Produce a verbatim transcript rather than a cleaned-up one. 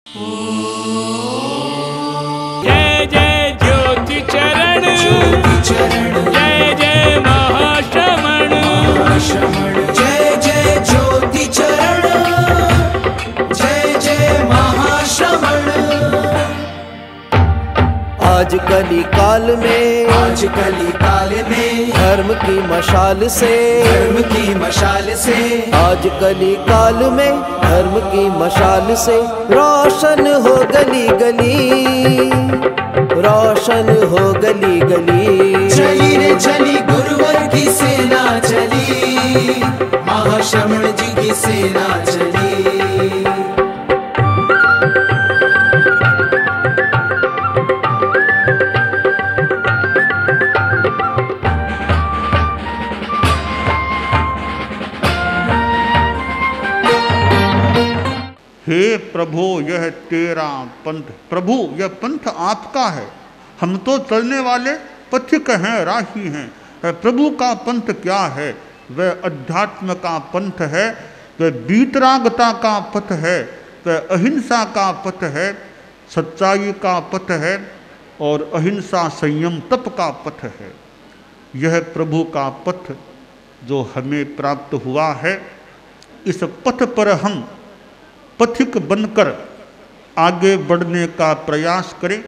जय जय ज्योति चरण, जय जय महाश्रमण, जय जय ज्योति चरण, जय जय महाश्रमण। आज कली काल में, आज कली काल में, धर्म की मशाल से, धर्म की मशाल से, आज कली काल में धर्म की मशाल से रोशन हो गली गली, रोशन हो गली गली। चली रे चली गुरुवर की सेना चली, महाश्रमण जी की सेना चली। हे प्रभु यह तेरा पंथ, प्रभु यह पंथ आपका है, हम तो चलने वाले पथिक हैं, राही हैं। प्रभु का पंथ क्या है? वह अध्यात्म का पंथ है, वह बीतरागता का पथ है, वह अहिंसा का पथ है, सच्चाई का पथ है और अहिंसा संयम तप का पथ है। यह प्रभु का पथ जो हमें प्राप्त हुआ है, इस पथ पर हम पथिक बनकर आगे बढ़ने का प्रयास करें।